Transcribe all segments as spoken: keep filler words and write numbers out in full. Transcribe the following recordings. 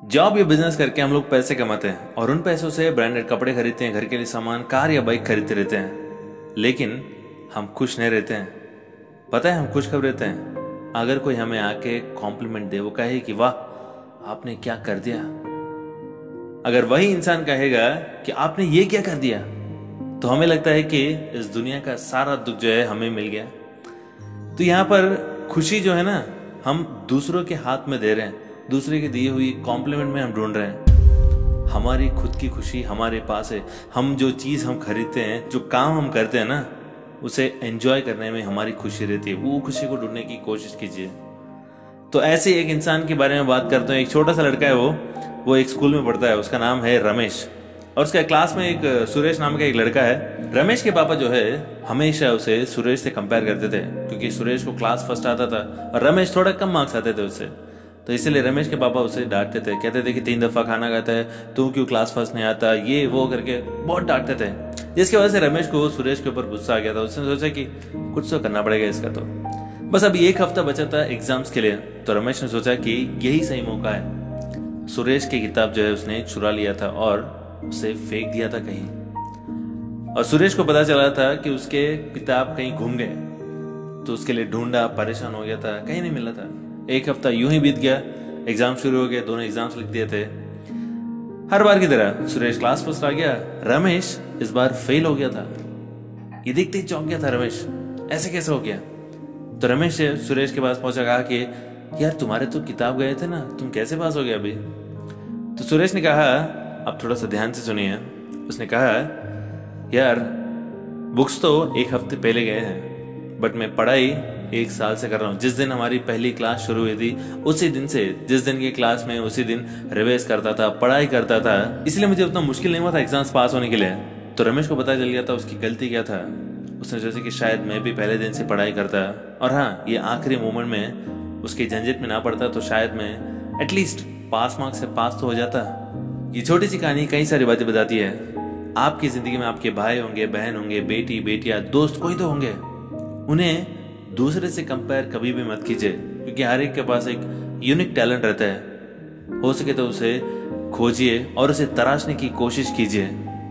Job या business करके हम लोग पैसे कमाते हैं और उन पैसों से ब्रांडेड कपड़े खरीदते हैं, घर के लिए सामान, कार या बाइक खरीदते रहते हैं, लेकिन हम खुश नहीं रहते हैं। पता है हम खुश कब रहते हैं? अगर कोई हमें आके कॉम्प्लीमेंट दे, वो कहे कि वाह आपने क्या कर दिया। अगर वही इंसान कहेगा कि आपने ये क्या कर दिया, तो हमें लगता है कि इस दुनिया का सारा दुख जो है हमें मिल गया। तो यहाँ पर खुशी जो है ना, हम दूसरों के हाथ में दे रहे हैं, दूसरे की दी हुई कॉम्प्लीमेंट में हम ढूंढ रहे हैं। हमारी खुद की खुशी हमारे पास है। हम जो चीज हम खरीदते हैं, जो काम हम करते हैं ना, उसे एंजॉय करने में हमारी खुशी रहती है। वो खुशी को ढूंढने की कोशिश कीजिए। तो ऐसे एक इंसान के बारे में बात करते हैं। एक छोटा सा लड़का है, वो वो एक स्कूल में पढ़ता है। उसका नाम है रमेश, और उसके क्लास में एक सुरेश नाम का एक लड़का है। रमेश के पापा जो है हमेशा उसे सुरेश से कंपेयर करते थे, क्योंकि सुरेश को क्लास फर्स्ट आता था और रमेश थोड़ा कम मार्क्स आते थे उससे। तो इसलिए रमेश के पापा उसे डांटते थे, कहते थे कि तीन दफा खाना खाता है, तू क्यों क्लास फर्स्ट नहीं आता, ये वो करके बहुत डांटते थे। जिसकी वजह से रमेश को सुरेश के ऊपर गुस्सा आ गया था। उसने सोचा कि कुछ तो करना पड़ेगा इसका। तो बस अभी एक हफ्ता बचा था एग्जाम्स के लिए, तो रमेश ने सोचा कि यही सही मौका है। सुरेश की किताब जो है उसने चुरा लिया था और उसे फेंक दिया था कहीं। और सुरेश को पता चला था कि उसके किताब कहीं घूम गए, तो उसके लिए ढूंढा, परेशान हो गया था, कहीं नहीं मिला था। एक हफ्ता यूं ही बीत गया, एग्जाम शुरू हो गए, दोनों एग्जाम्स लिख दिए थे। हर बार की तरह सुरेश क्लास फर्स्ट आ गया, रमेश इस बार फेल हो गया था। ये देखते ही चौंक गया था रमेश, ऐसे कैसे हो गया। तो रमेश सुरेश के पास पहुंचा, कहा कि यार तुम्हारे तो किताब गए थे ना, तुम कैसे पास हो गए अभी। तो सुरेश ने कहा, अब थोड़ा सा ध्यान से सुनिए। उसने कहा यार बुक्स तो एक हफ्ते पहले गए हैं, बट मैं पढ़ाई एक साल से कर रहा हूँ। जिस दिन हमारी पहली क्लास शुरू हुई थी उसी दिन से, जिस दिन की क्लास में उसी दिन रिवाइज करता था, पढ़ाई करता था, इसलिए मुझे उतना मुश्किल नहीं हुआ था एग्जाम्स पास होने के लिए। तो रमेश को पता चल गया था उसकी गलती क्या था। उसने सोचा कि शायद मैं भी पहले दिन से पढ़ाई करता, और हाँ ये आखिरी मोमेंट में उसकी झंझट में ना पड़ता, तो शायद मैं एटलीस्ट पास मार्क्स से पास तो हो जाता। ये छोटी सी कहानी कई सारी बातें बताती है। आपकी जिंदगी में आपके भाई होंगे, बहन होंगे, बेटी बेटियां, दोस्त कोई तो होंगे। उन्हें दूसरे से कंपेयर कभी भी मत कीजिए, क्योंकि हर एक के पास एक यूनिक टैलेंट रहता है। हो सके तो उसे खोजिए और उसे तराशने की कोशिश कीजिए।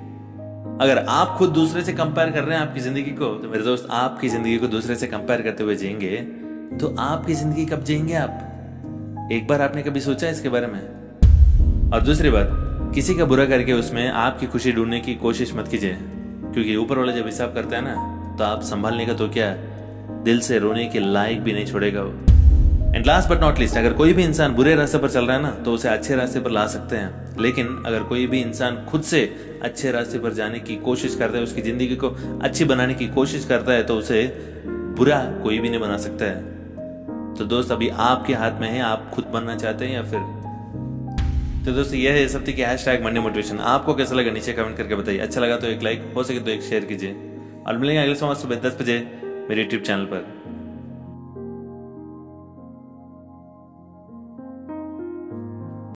अगर आप खुद दूसरे से कंपेयर कर रहे हैं आपकी जिंदगी को, तो मेरे दोस्त आपकी जिंदगी को दूसरे से कंपेयर करते हुए जिएंगे तो आपकी जिंदगी कब जिएंगे आप? एक बार आपने कभी सोचा इसके बारे में? और दूसरी बात, किसी का बुरा करके उसमें आपकी खुशी ढूंढने की कोशिश मत कीजिए, क्योंकि ऊपर वाला जब हिसाब करता है ना, तो आप संभालने का तो क्या, दिल से रोने के लायक भी नहीं छोड़ेगा वो। And last but not least, अगर कोई भी इंसान बुरे रास्ते पर चल रहा है ना, तो उसे अच्छे रास्ते पर ला सकते हैं। लेकिन अगर कोई भी इंसान खुद से अच्छे रास्ते पर जाने की कोशिश करता है, उसकी जिंदगी को अच्छी बनाने की कोशिश करता है, तो उसे बुरा कोई भी नहीं बना सकता है। तो दोस्त अभी आपके हाथ में है, आप खुद बनना चाहते हैं या फिर। तो दोस्तों यह है इस हफ्ते की हैशटैग मंडे मोटिवेशन। आपको कैसा लगा नीचे कमेंट करके बताइए। अच्छा लगा तो एक लाइक, हो सके तो एक शेयर कीजिए, और मिलेंगे अगले सोमवार सुबह दस बजे मेरे यूट्यूब चैनल पर।